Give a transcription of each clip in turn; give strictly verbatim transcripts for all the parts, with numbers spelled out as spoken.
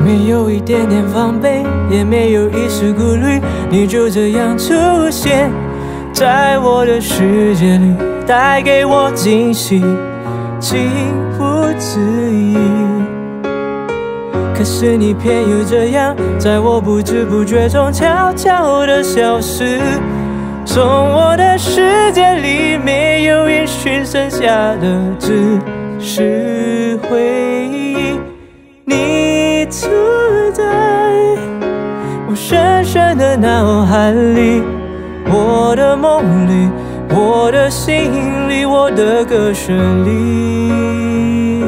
没有一点点防备，也没有一丝顾虑，你就这样出现在我的世界里，带给我惊喜，情不自已。可是你偏又这样，在我不知不觉中悄悄地消失，从我的世界里没有音讯，剩下的只是回忆。你住在我深深的脑海里，我的梦里，我的心里，我的歌声里。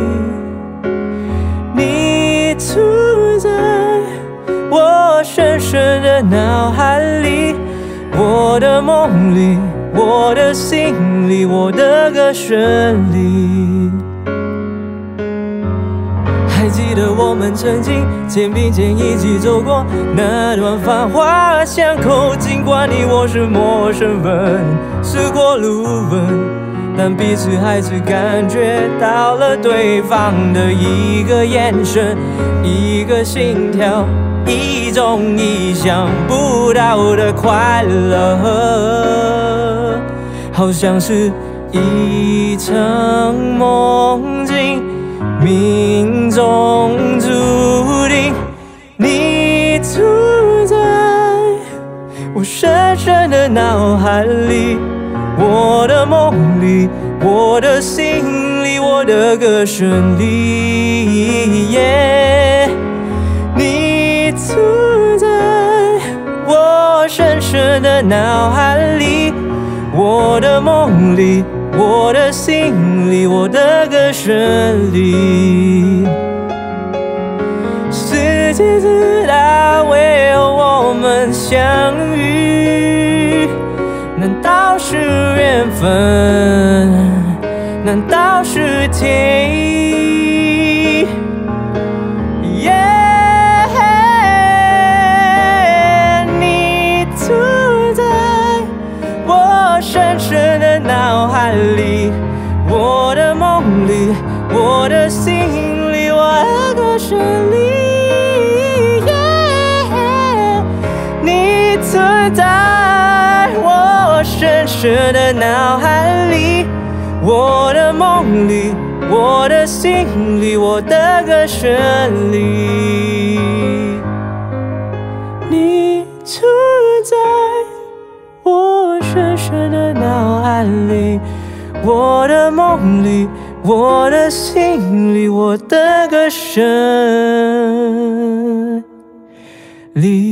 你住在我深深的脑海里，我的梦里，我的心里，我的歌声里。还记得我们曾经肩并肩一起走过那段繁华巷口，尽管你我是陌生人，是过路人，但彼此还是感觉到了对方的一个眼神，一个心跳，一种意想不到的快乐，好像是一场梦境，命中注定。你住在我深深的脑海里，我的梦里，我的心里，我的歌声里。yeah、你住在我深深的脑海里，我的梦里，我的心里，我的歌声里。世界知道为何我们相遇，难道是缘分？难道是天意？ yeah、你住在我深深的脑海里，我的梦里，我的心里，我的歌声里。yeah、你住在我深深的脑海里，我的梦里，我的心里，我的歌声里。你住在我深深的脑海里，我的梦里，我的心里，我的歌声里。